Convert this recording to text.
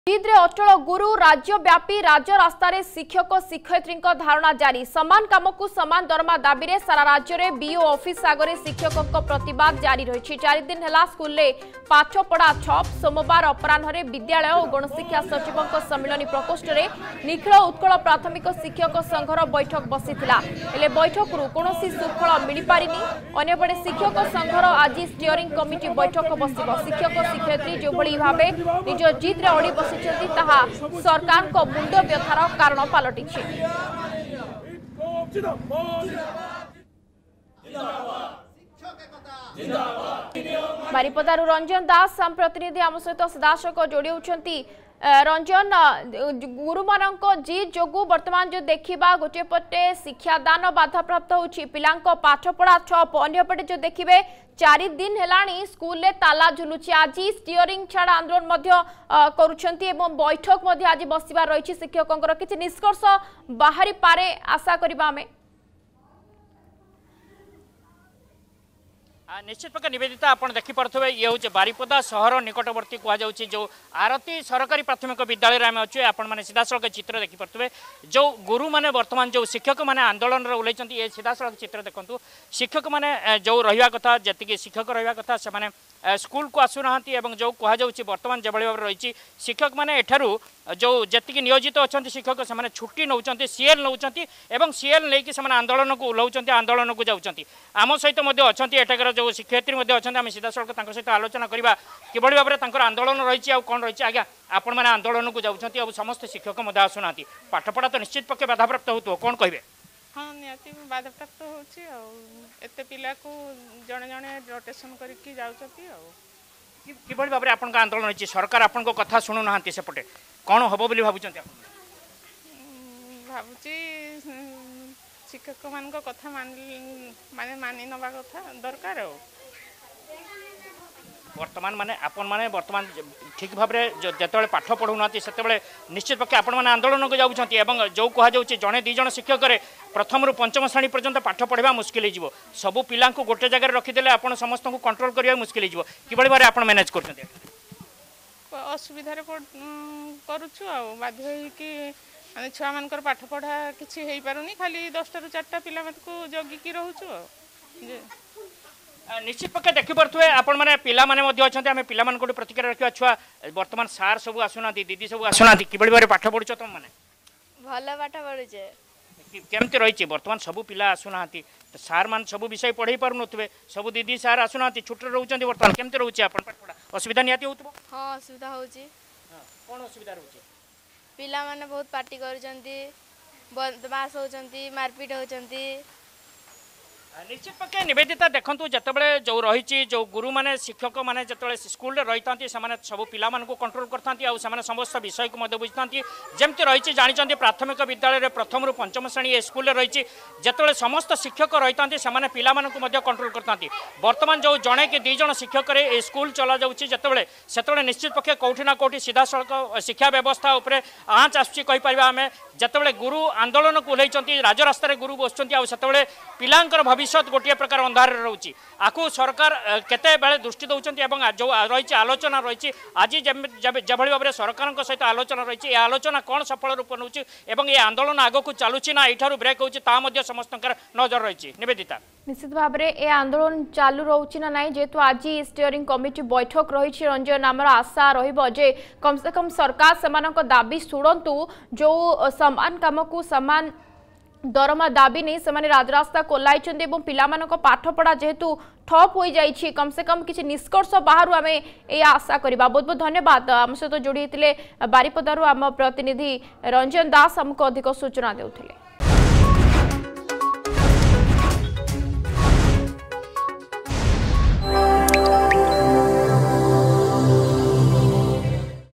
जिद्रे अचल गुरु राज्यव्यापी राज्य रास्तार शिक्षक शिक्षयित्री धारणा जारी समान काम को समान दरमा दाबी रे सारा राज्य में बीओ ऑफिस आगे शिक्षकों प्रतिवाद जारी रही 4 दिन है स्कूल पाठपढ़ा छप सोमवार अपराह विद्यालय और गणशिक्षा सचिवों सम्मिलनी प्रकोष्ठ में निखिल उत्कल प्राथमिक शिक्षक संघर बैठक बसी बैठक कौन सुफल मिल पारिनी अन्यपटे शिक्षक संघर आज स्टीयरिंग कमिटी बैठक बस शिक्षक शिक्षयित्री जो भाव निज जिद्रे अड़ी बस सरकार को मुंड व्यथार कारण पलटि बारिपदारू रंजन दास आम प्रतिनिधि आम सहित सीधासख जोड़ी होती रंजन गुरु मानक जी जो बर्तमान जो देखा गोटे पटे शिक्षादान बाधा प्राप्त होची पिला पाठपढ़ा छप अंपटे जो देखिए 4 दिन है स्कूल ताला झुलुची आज स्टीयरिंग छाड़ आंदोलन करुछंती बैठक आज बसवा रही शिक्षकों किसी निष्कर्ष बाहरी पारे आशा करबा हमें निश्चित प्रकार निवेदिता आपन देखिपे ये हूँ बारिपदा सहर निकटवर्ती कहु जो आरती सरकारी प्राथमिक विद्यालय आम अच्छे आपण मैंने सीधासख चित्र देखिपे जो गुरु मैंने बर्तमान जो शिक्षक मैंने आंदोलन में ओल्लैंट ये सीधासख चित्र देखूँ शिक्षक मैंने जो रहा कथा जी शिक्षक रहा कथा से स्कूल को आसुना जो कहुच्छी बर्तमान जो भाव रही शिक्षक मैंने एठारू जो जी नियोजित अच्छा शिक्षक से छुट्टी नौ सीएल नौ सीएल नहीं आंदोलन को ओह्लाउं आंदोलन को जाऊँच आम सहित अच्छा एठाकर जो शिक्षयित्री अच्छा आम सीधासख सहित आलोचना करवा किभली भाव में आंदोलन रही कौन रही आज्ञा आपण मैंने आंदोलन को जाऊँच समस्त शिक्षक आसुना पाठपढ़ा तो निश्चित पक्षे बाधाप्राप्त हो कौन कहे हाँ निहाती बाधाप्राप्त होते पिला को जड़े जड़े रोटेशन करके किभली भाव में आपन आंदोलन रही सरकार आपन कथा शुणु ना सेपटे कौन हम बोली भावुँ भावुची शिक्षक मान कथा मानि नवा कथा दरकार वर्तमान माने आपण माने वर्तमान ठीक भाव में जो पाठ पढ़ुना से निश्चित पक्षे आपण मैंने आंदोलन को जाऊँच जो कहुच्छे जड़े दीज शिक्षक प्रथम रु पंचम श्रेणी पर्यंत पाठ पढ़ा मुस्किल हो सबू पिला गोटे जगह रखीदे आप समस्त को कंट्रोल करने मुस्किल हो कि भाव आप मैनेज कर असुविधा करुचु बाध्य माने छुआ मान पाठ पढ़ा किसी हो पारुनी खाली 10 ରୁ 4टा पिला को जगिकी रोचु निश्चित पक्के देखिपे आपण मैंने पिला आम पिला प्रतिक्रिया रखा छुआ बर्तमान सार सब आसुना दीदी सब आसुना कि भाव में पाठ पढ़ुच तुम मैंने भल पाठ पढ़ुचे केमती रही बर्तमान सबू पिला आसुना सार मान सब विषय पढ़े पारे सब दीदी सार आसुना छुट्टी रोचे बर्तमान केमती रोचे असुविधा निहाती हो हाँ असुविधा हो कौन असुविधा रोचे पिला माने बहुत पार्टी करुचंती बदमाश होचंती मारपीट होचंती निश्चित पक्षे निवेदिता देखूँ जिते जो रही जो गुरु माने शिक्षक माने जो स्कूल रही था सब पिला को कंट्रोल करते समस्त विषय को बुझी था जमती रही जानी प्राथमिक विद्यालय प्रथम रु पंचम श्रेणी स्कूल रही जिते समस्त शिक्षक रही था से पिला कंट्रोल करते बर्तमान जो जड़े कि 2 जण शिक्षक स्कूल चला जाते से निश्चित पक्षे कौटी ना कौटी सीधा सड़क शिक्षा व्यवस्था उपर आँच आसपार आम जिते गुरु आंदोलन को ओह्लैंट राजरास्तार गुरु बसुँच से पिलांकर भविष्य गोटे प्रकार अंधार रोचे आपको सरकार केते बेले दृष्टि दौरान जो रही आलोचना रही आज जो भाव में सरकार सहित आलोचना रही आलोचना कौन सफल रूप नौ ये आंदोलन आग को चलुची ना यू ब्रेक होता समस्त नजर रही निवेदिता निश्चित भाव में ए आंदोलन चालू रोची ना ना जेहेतु आज स्टीयरिंग कमिटी बैठक रही रंजन आमर आशा रही कम से कम सरकार से दाबी शुणु जो समान काम को समान दरमा दाबी नहीं से राजरास्ता कोल्लाई पिला पाठपढ़ा जेहेतु ठप हो जाइए कम से कम किसी निष्कर्ष बाहर आम ये आशा करवा बहुत बहुत धन्यवाद आम सहित जोड़ी बारिपदारू आम प्रतिनिधि रंजन दास आमको अधिक सूचना देउथिले।